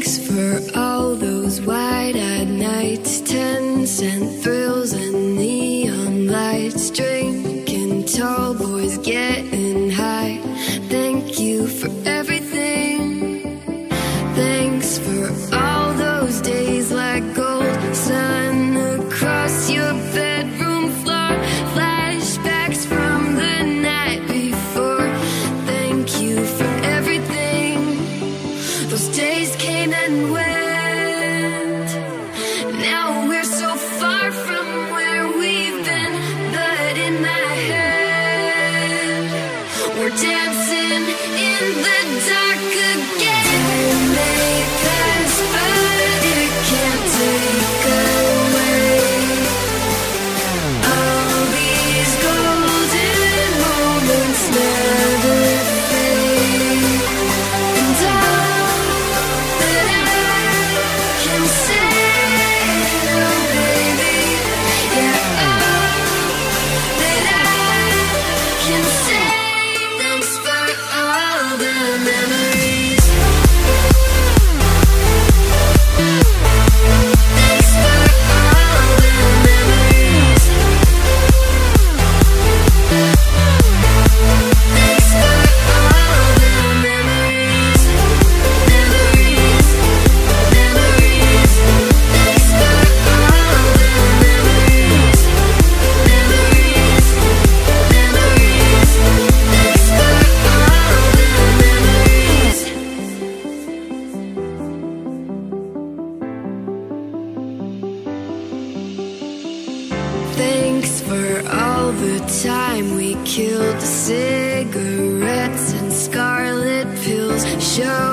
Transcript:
Thanks for all those wide-eyed nights, 10-cent thrills and neon lights, drinking tall boys getting high. Thank you for everything. Thanks for all those days like gold sun across your bedroom floor, flashbacks from the night before. Thank you for everything. Those days came and went. Now we're so far from where we've been, but in my head we're dancing in the dark again. Time may pass, but it can't take away all these golden moments never fade. And all that I can say, oh baby, yeah, all that I can say. Thanks for all the memories. Thanks for all the memories. Thanks for all the memories. Memories, memories. Thanks for all the memories. Memories, memories. Thanks for all the memories. Thanks for all the time we killed, cigarettes and scarlet pills. Show